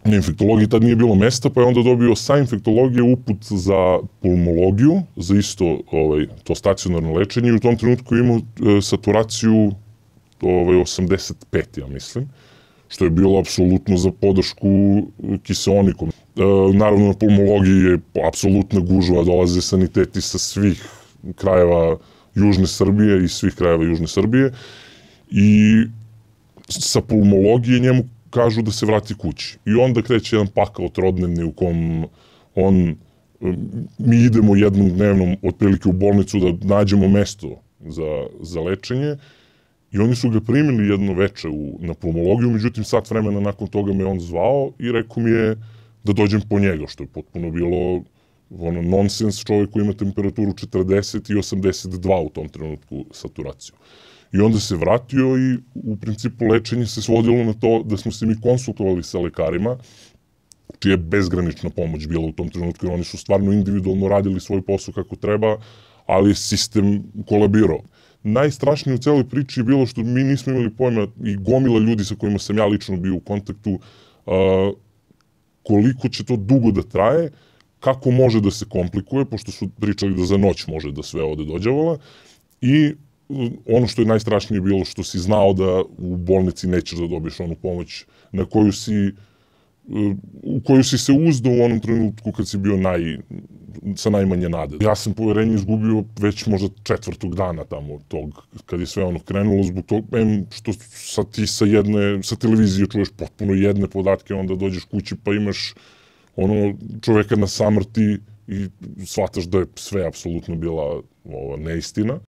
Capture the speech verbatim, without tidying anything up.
na infektologiji, tad nije bilo mesta, pa je onda dobio sa infektologije uput za pulmologiju, za isto ovaj, to stacionarno lečenje i u tom trenutku imao e, saturaciju ovaj, osamdeset pet, ja mislim, što je bilo apsolutno za podršku kiseonikom. E, naravno, na pulmologiji je apsolutna gužva, dolaze saniteti sa svih krajeva Južne Srbije i svih krajeva Južne Srbije i sa pulmologije njemu kažu da se vrati kući. I onda kreće jedan pakao trodnevni u kom on, mi idemo jednom dnevnom otprilike u bolnicu da nađemo mesto za, za lečenje i oni su ga primili jedno veče u, na pulmologiju, međutim sat vremena nakon toga me on zvao i rekao mi je da dođem po njega, što je potpuno bilo ono nonsens, čovjek koji ima temperaturu četrdeset i osamdeset dva u tom trenutku saturaciju. I onda se vratio i u principu lečenje se svodilo na to da smo se mi konsultovali sa lekarima, čija je bezgranična pomoć bila u tom trenutku, jer oni su stvarno individualno radili svoj posao kako treba, ali je sistem kolabirao. Najstrašnije u celoj priči je bilo što mi nismo imali pojma i gomila ljudi sa kojima sam ja lično bio u kontaktu, a, koliko će to dugo da traje, kako može da se komplikuje, pošto su pričali da za noć može da sve ode dođavala, i ono što je najstrašnije bilo što si znao da u bolnici nećeš da dobiješ onu pomoć na koju si, u koju si se uzdao u onom trenutku kad si bio naj, sa najmanje nade. Ja sam poverenje izgubio već možda četvrtog dana tamo tog, kad je sve ono krenulo, zbog toga što sad ti sa jedne, sa televizije čuješ potpuno jedne podatke, onda dođeš kući pa imaš ono čoveka na samrti i shvataš da je sve apsolutno bila ova neistina.